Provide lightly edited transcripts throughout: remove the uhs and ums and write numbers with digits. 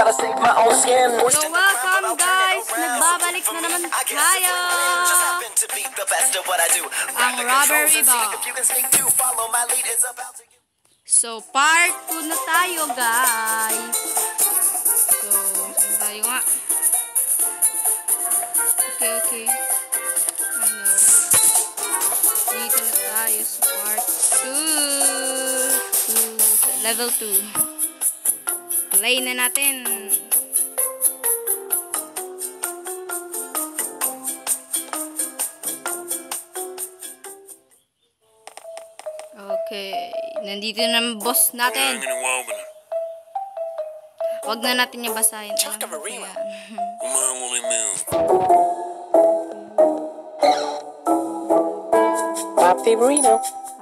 So welcome guys, nagbabalik na naman tayo. Ang robbery ba? So part 2 na tayo guys. So saan tayo nga? Okay. Ano? Dito na tayo sa part 2. Level 2. Play na natin. Okay. Nandito na ang boss natin. Huwag na natin yung basahin. Alam mo yan. Papi Marino.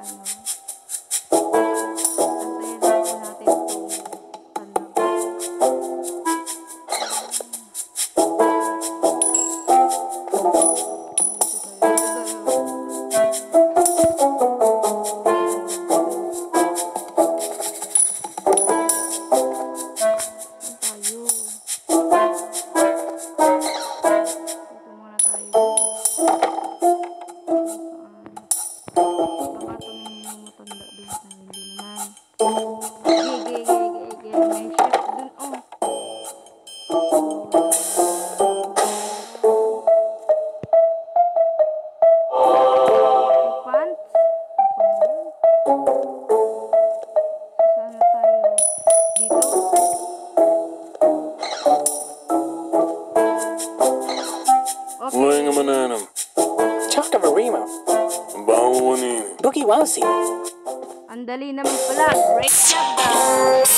Boogie Wowsy. Ang dali naman pala. Great job guys.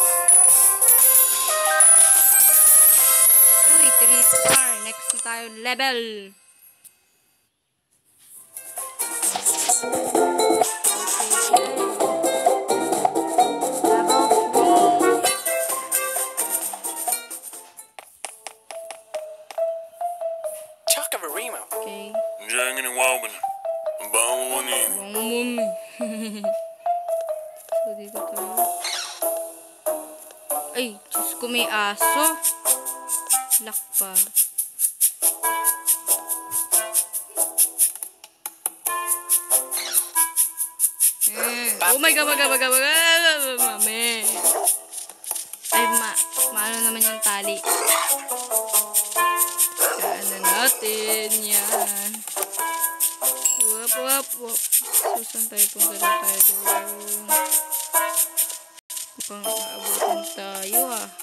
Uy, 3 star. Next na tayo level. Okay. So, dito tayo. Ay, Diyos ko, may aso. Lock pa. Oh my God, mami. Ay, maano naman yung tali. Saan na natin yan. Wap. So, saan tayo? Punta na tayo doon. Mukhang maabutan tayo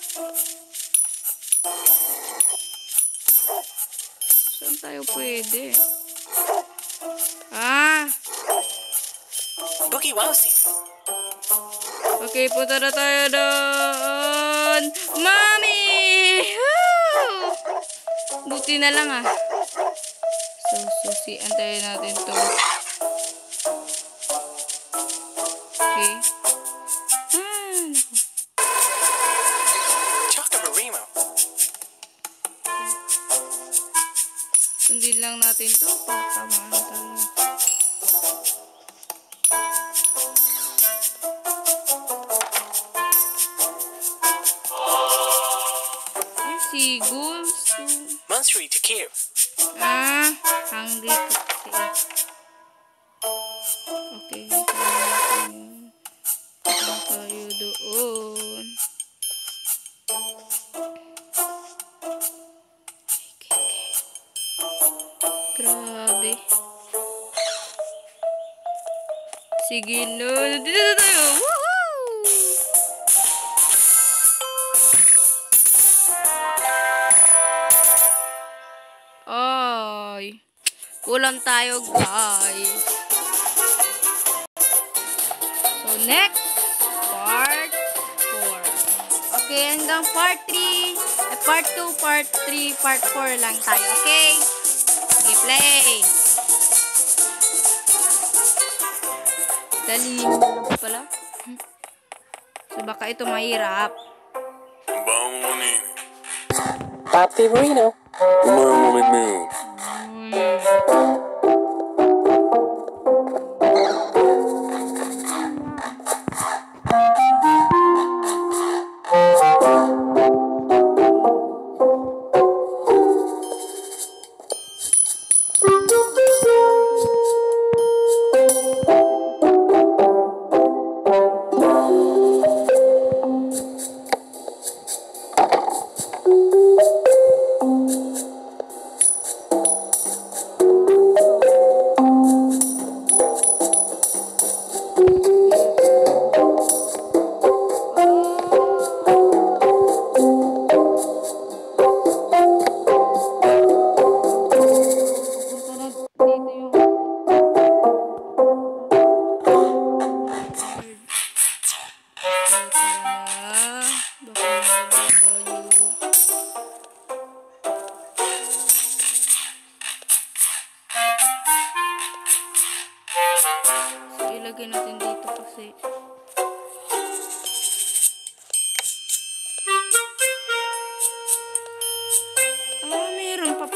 Saan tayo pwede? Boogie Wowsy. Okay, punta na tayo doon. Mami! Woo! Buti na lang So, susian tayo natin to. Okay. Sundin lang natin to. Pakamaan tayo. Ay, seagulls. Monthly to kill. Hungry kasi. Okay, tayo doon. Okay. Grabe. Sige, no. Dito tayo. Woohoo! Ay. Kulang tayo, guys. So, next. Part 4. Okay, hanggang part 3. Part 2, part 3, part 4 lang tayo. Okay? Okay, play. Dali na lang pala. So, baka ito mahirap. Papi Marino.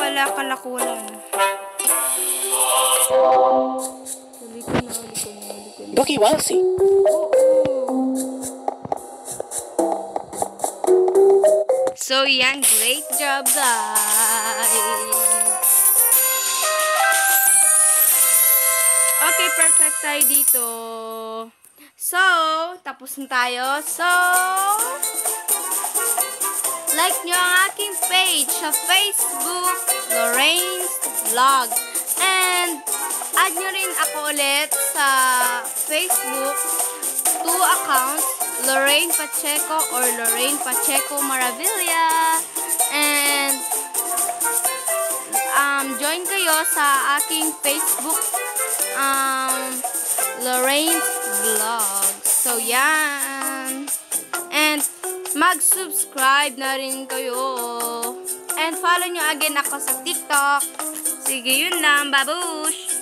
pala, akala ko wala na. Huli ko na. Bookie Walsey. So, yan. Great job, guys. Okay, perfect tayo dito. So, tapos na tayo. So, like nyo ang aking page sa Facebook, Lorraine's Vlog. And, add nyo rin ako ulit sa Facebook, 2 accounts, Lorraine Pacheco or Lorraine Pacheco Maravilla. And, join kayo sa aking Facebook, Lorraine's Vlog. So, yan. And, mag-subscribe na rin kayo. And, follow nyo again ako sa TikTok. Sige, yun lang. Babush!